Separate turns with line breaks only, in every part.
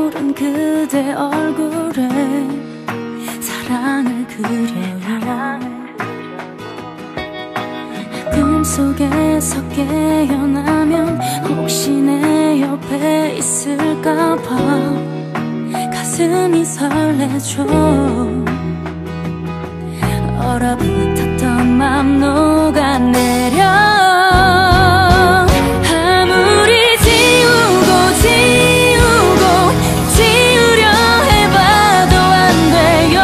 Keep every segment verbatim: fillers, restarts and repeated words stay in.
푸른 그대 얼굴에 사랑을 그려요. 꿈속에서 깨어나면 혹시 내 옆에 있을까봐 가슴이 설레죠. 얼어붙었던 맘 녹아내려 아무리 지우고 지우고 지우려 해봐도 안 돼요.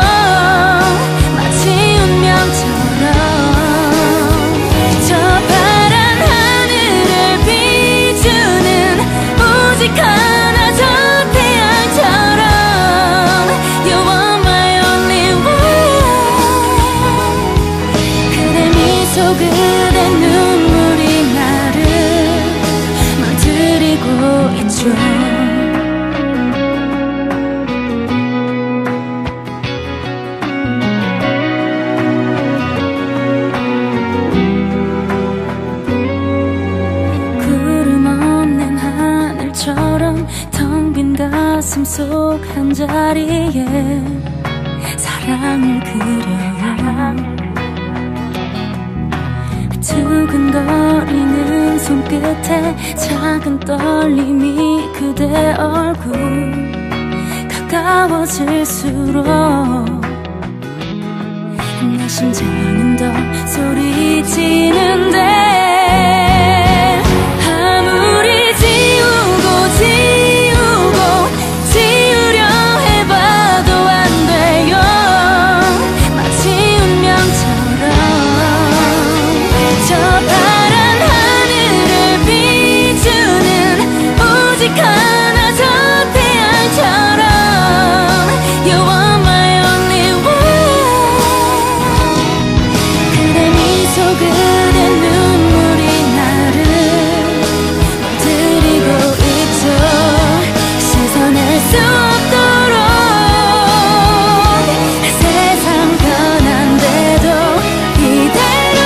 마치 운명처럼 저 파란 하늘을 비추는 오직 하나 저 태양처럼 You are my only one. 그대 미소 그대 눈물이 나를 물들이고 있죠. 구름 없는 하늘처럼 텅 빈 가슴 속 한 자리에 사랑을 그려요. 두근거리는 손끝에 작은 떨림이 그대 얼굴 가까워질수록 내 심장은 더 소리치는데 아무리 지우고 지우고 지우려 해봐도 안 돼요. 마치 운명처럼 저 파란 하늘을 비추는 오직 하나 저 태양처럼 You are my only one. 그대 미소 그대 눈물이 나를 물들이고 있죠. 씻어낼 수 없도록 세상 변한데도 이대로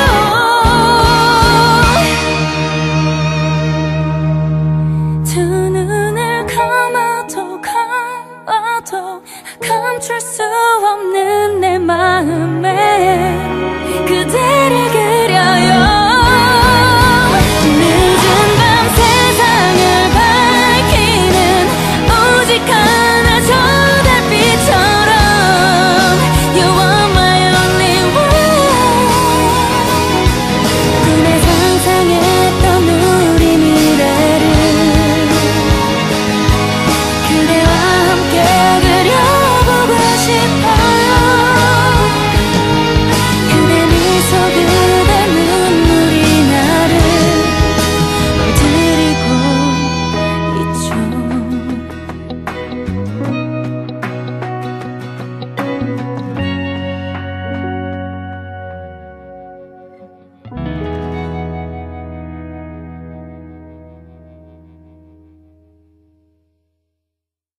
두 눈을 감아도 감아도 감출 수 없는 내 마음에